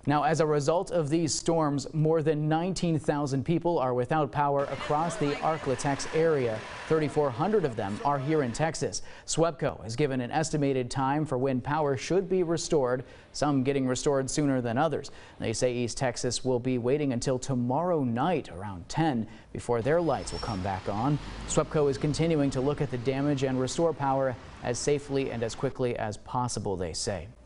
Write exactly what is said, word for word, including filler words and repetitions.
Now, as a result of these storms, more than nineteen thousand people are without power across the Arklatex area. thirty-four hundred of them are here in Texas. SWEPCO has given an estimated time for when power should be restored, some getting restored sooner than others. They say East Texas will be waiting until tomorrow night around ten before their lights will come back on. SWEPCO is continuing to look at the damage and restore power as safely and as quickly as possible, they say.